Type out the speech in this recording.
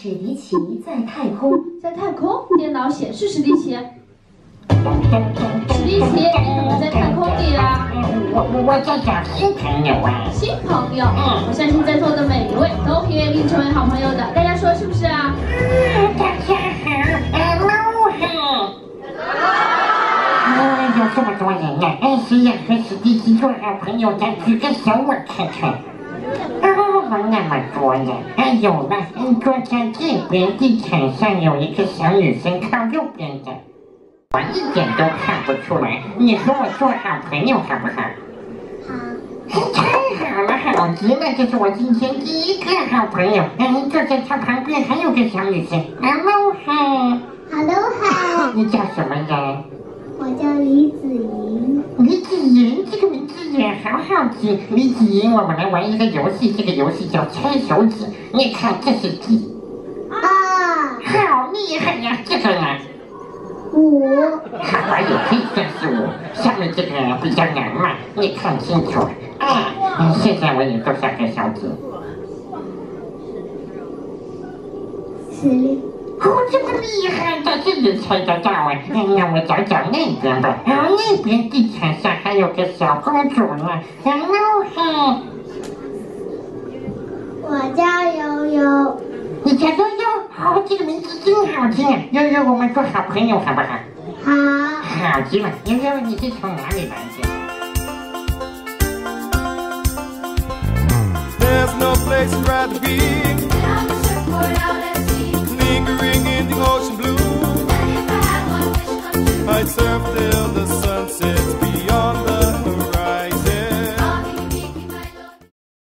史迪奇在太空， 在太空，电脑显示史迪奇。史迪奇，你怎么在太空里啊？ 我在找新朋友啊。 新朋友？我相信在座的每一位都很愿意成为好朋友的，大家说是不是啊？ 大家好，猫好。有这么多人呢，谁要和史迪奇做好朋友的，举个手我看看。那么多呢？有了，坐在这边地毯上有一个小女生靠右边的，我一点都看不出来。你和我做好朋友好不好？好。太好了，好极了，这是我今天第一个好朋友。坐在他旁边还有个小女生。Hello 好。 Hello 好。 你叫什么人？ 我叫李子莹。 李子莹这个名字也好好听。李子莹，我们来玩一个游戏，这个游戏叫猜手指。你看这是几？好厉害呀！这个呢 ？5。 好吧，也可以算是5。下面这个比较难嘛，你看清楚。现在我也做下个小指。 16。 这么厉害的，这也猜得到啊！那我找找那边吧。那边地毯上还有个小公主呢。Hello， 我叫悠悠。 你叫悠悠？这个名字真好听啊！悠悠，我们做好朋友好不好？ 好。 好极了，悠悠，你是从哪里来的 ？There's no place I'd rather be.